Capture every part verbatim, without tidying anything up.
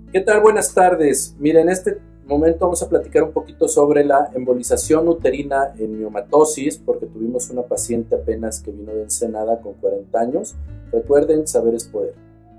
¿Qué tal? Buenas tardes. Mira, en este momento vamos a platicar un poquito sobre la embolización uterina en miomatosis, porque tuvimos una paciente apenas que vino de Ensenada con cuarenta años. Recuerden, saber es poder.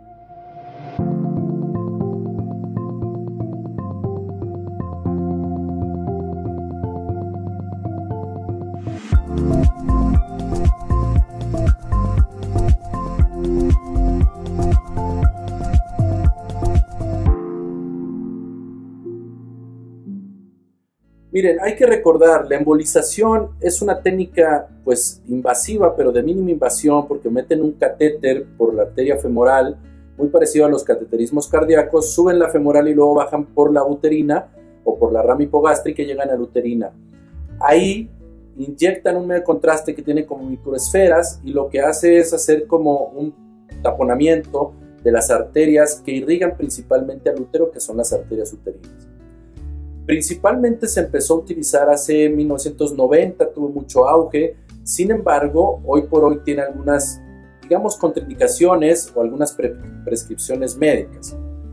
Miren, hay que recordar, la embolización es una técnica pues invasiva, pero de mínima invasión, porque meten un catéter por la arteria femoral, muy parecido a los cateterismos cardíacos, suben la femoral y luego bajan por la uterina o por la rama hipogástrica y llegan a la uterina. Ahí inyectan un medio de contraste que tiene como microesferas y lo que hace es hacer como un taponamiento de las arterias que irrigan principalmente al útero, que son las arterias uterinas. Principalmente se empezó a utilizar hace mil novecientos noventa, tuvo mucho auge. Sin embargo, hoy por hoy tiene algunas, digamos, contraindicaciones o algunas pre prescripciones médicas.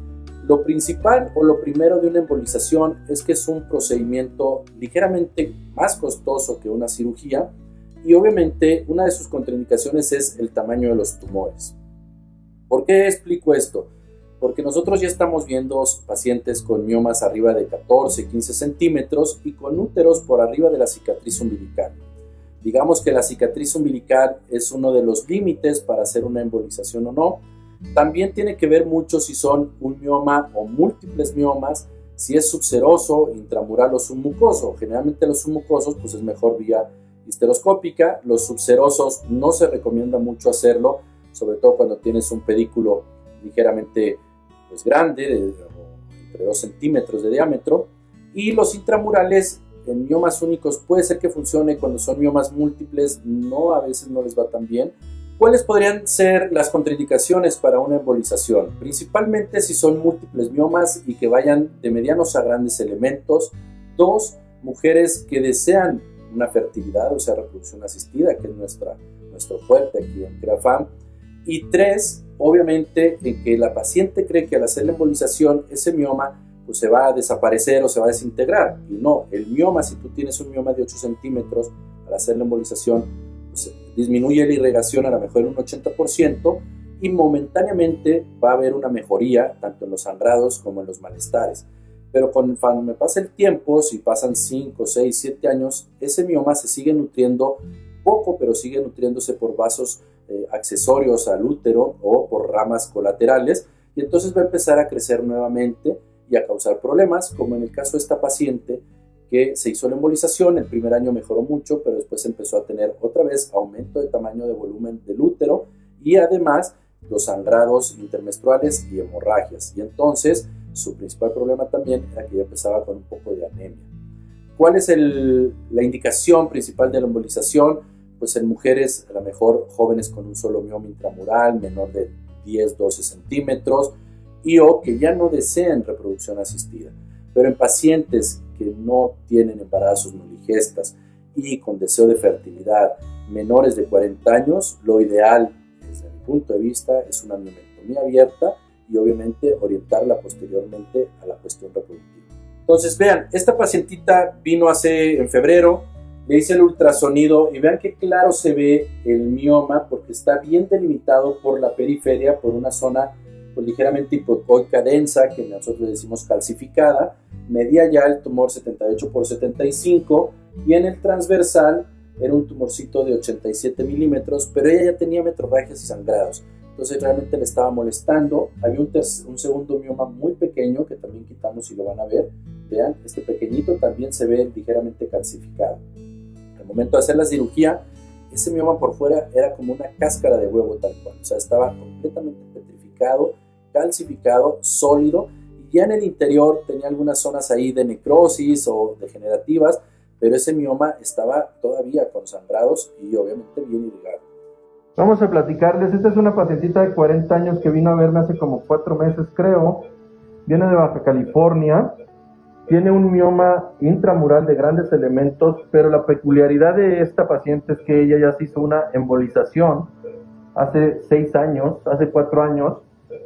Lo principal o lo primero de una embolización es que es un procedimiento ligeramente más costoso que una cirugía y obviamente una de sus contraindicaciones es el tamaño de los tumores. ¿Por qué explico esto? Porque nosotros ya estamos viendo pacientes con miomas arriba de catorce, quince centímetros y con úteros por arriba de la cicatriz umbilical. Digamos que la cicatriz umbilical es uno de los límites para hacer una embolización o no. También tiene que ver mucho si son un mioma o múltiples miomas, si es subseroso, intramural o submucoso. Generalmente los submucosos pues es mejor vía histeroscópica. Los subserosos no se recomienda mucho hacerlo, sobre todo cuando tienes un pedículo ligeramente pues, grande, de, entre dos centímetros de diámetro, y los intramurales en miomas únicos puede ser que funcione. Cuando son miomas múltiples no, a veces no les va tan bien. ¿Cuáles podrían ser las contraindicaciones para una embolización? Principalmente si son múltiples miomas y que vayan de medianos a grandes elementos. Dos, mujeres que desean una fertilidad, o sea, reproducción asistida, que es nuestra, nuestro fuerte aquí en CREAFAM. Y tres, obviamente, en que la paciente cree que al hacer la embolización ese mioma pues, se va a desaparecer o se va a desintegrar. Y no, el mioma, si tú tienes un mioma de ocho centímetros, al hacer la embolización, pues, disminuye la irrigación a lo mejor en un ochenta por ciento y momentáneamente va a haber una mejoría tanto en los sangrados como en los malestares. Pero conforme pasa el tiempo, si pasan cinco, seis, siete años, ese mioma se sigue nutriendo poco, pero sigue nutriéndose por vasos eh, accesorios al útero o por ramas colaterales, y entonces va a empezar a crecer nuevamente y a causar problemas, como en el caso de esta paciente que se hizo la embolización. El primer año mejoró mucho, pero después empezó a tener otra vez aumento de tamaño de volumen del útero y además los sangrados intermenstruales y hemorragias, y entonces su principal problema también era que ya empezaba con un poco de anemia. ¿Cuál es el, la indicación principal de la embolización? Pues en mujeres, a lo mejor jóvenes con un solo mioma intramural, menor de diez, doce centímetros, y o que ya no desean reproducción asistida. Pero en pacientes que no tienen embarazos nuligestas y con deseo de fertilidad menores de cuarenta años, lo ideal, desde mi punto de vista, es una miomectomía abierta y obviamente orientarla posteriormente a la cuestión reproductiva. Entonces vean, esta pacientita vino hace en febrero, le hice el ultrasonido y vean qué claro se ve el mioma porque está bien delimitado por la periferia, por una zona pues, ligeramente hipoecoica densa, que nosotros decimos calcificada. Medía ya el tumor setenta y ocho por setenta y cinco y en el transversal era un tumorcito de ochenta y siete milímetros, pero ella ya tenía metrorragias y sangrados. Entonces realmente le estaba molestando. Había un, un segundo mioma muy pequeño que también quitamos y lo van a ver. Vean, este pequeñito también se ve ligeramente calcificado. Al momento de hacer la cirugía, ese mioma por fuera era como una cáscara de huevo tal cual. O sea, estaba completamente petrificado, calcificado, sólido. Y ya en el interior tenía algunas zonas ahí de necrosis o degenerativas, pero ese mioma estaba todavía con sangrados y obviamente bien irrigado. Vamos a platicarles. Esta es una pacientita de cuarenta años que vino a verme hace como cuatro meses, creo. Viene de Baja California. Tiene un mioma intramural de grandes elementos, pero la peculiaridad de esta paciente es que ella ya se hizo una embolización hace seis años, hace cuatro años,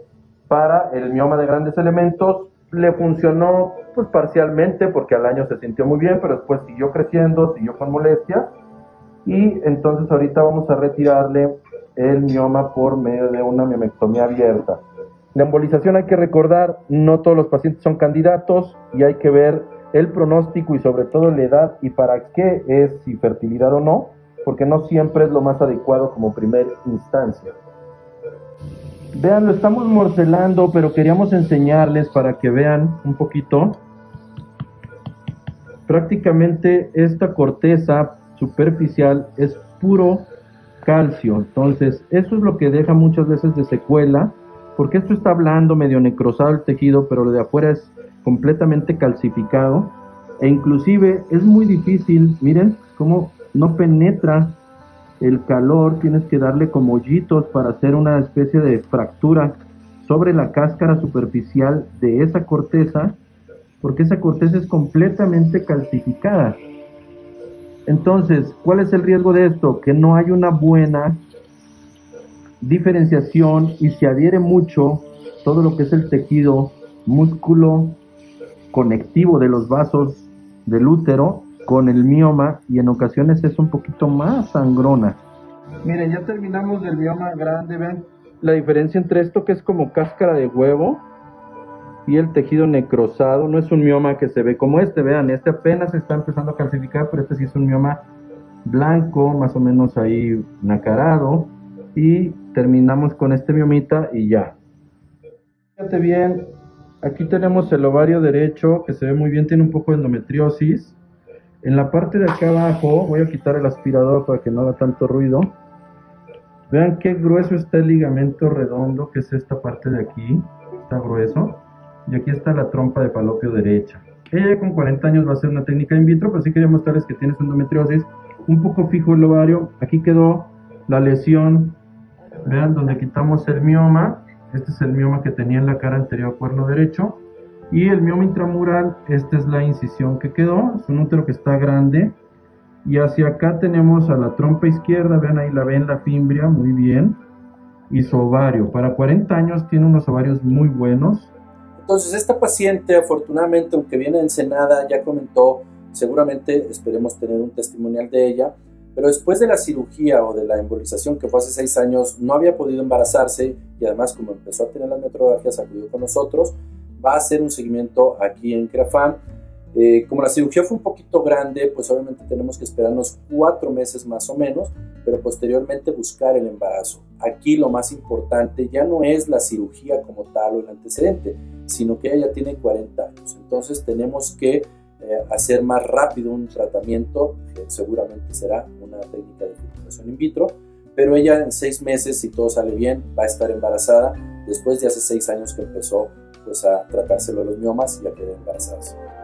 para el mioma de grandes elementos. Le funcionó pues parcialmente porque al año se sintió muy bien, pero después siguió creciendo, siguió con molestias, y entonces ahorita vamos a retirarle el mioma por medio de una miomectomía abierta. La embolización, hay que recordar, no todos los pacientes son candidatos y hay que ver el pronóstico y sobre todo la edad y para qué es, si fertilidad o no, porque no siempre es lo más adecuado como primer instancia. Vean, lo estamos morcelando, pero queríamos enseñarles para que vean un poquito. Prácticamente esta corteza superficial es puro calcio, entonces eso es lo que deja muchas veces de secuela, porque esto está blando, medio necrosado el tejido, pero lo de afuera es completamente calcificado, e inclusive es muy difícil, miren cómo no penetra el calor, tienes que darle como hoyitos para hacer una especie de fractura sobre la cáscara superficial de esa corteza, porque esa corteza es completamente calcificada. Entonces, ¿cuál es el riesgo de esto? Que no hay una buena diferenciación y se adhiere mucho todo lo que es el tejido músculo conectivo de los vasos del útero con el mioma, y en ocasiones es un poquito más sangrona. Miren, ya terminamos del mioma grande. Vean la diferencia entre esto que es como cáscara de huevo y el tejido necrosado. No es un mioma que se ve como este, vean, este apenas está empezando a calcificar, pero este sí es un mioma blanco, más o menos ahí nacarado, y terminamos con este miomita y ya. Fíjate bien, aquí tenemos el ovario derecho que se ve muy bien, tiene un poco de endometriosis. En la parte de acá abajo, voy a quitar el aspirador para que no haga tanto ruido. Vean qué grueso está el ligamento redondo, que es esta parte de aquí, está grueso. Y aquí está la trompa de falopio derecha. Ella con cuarenta años va a hacer una técnica in vitro, pero sí quería mostrarles que tiene su endometriosis, un poco fijo el ovario. Aquí quedó la lesión, vean, donde quitamos el mioma. Este es el mioma que tenía en la cara anterior cuerno derecho. Y el mioma intramural, esta es la incisión que quedó, es un útero que está grande. Y hacia acá tenemos a la trompa izquierda, vean ahí la ven, la fimbria, muy bien. Y su ovario, para cuarenta años tiene unos ovarios muy buenos. Entonces esta paciente, afortunadamente, aunque viene de Ensenada, ya comentó, seguramente esperemos tener un testimonial de ella, pero después de la cirugía o de la embolización que fue hace seis años, no había podido embarazarse, y además como empezó a tener las metrorragias, acudió con nosotros. Va a hacer un seguimiento aquí en CREAFAM. Eh, como la cirugía fue un poquito grande, pues obviamente tenemos que esperarnos cuatro meses más o menos, pero posteriormente buscar el embarazo. Aquí lo más importante ya no es la cirugía como tal o el antecedente, sino que ella ya tiene cuarenta años. Entonces tenemos que eh, hacer más rápido un tratamiento, que seguramente será una técnica de fecundación in vitro, pero ella en seis meses, si todo sale bien, va a estar embarazada después de hace seis años que empezó pues, a tratárselo de los miomas y a querer embarazarse.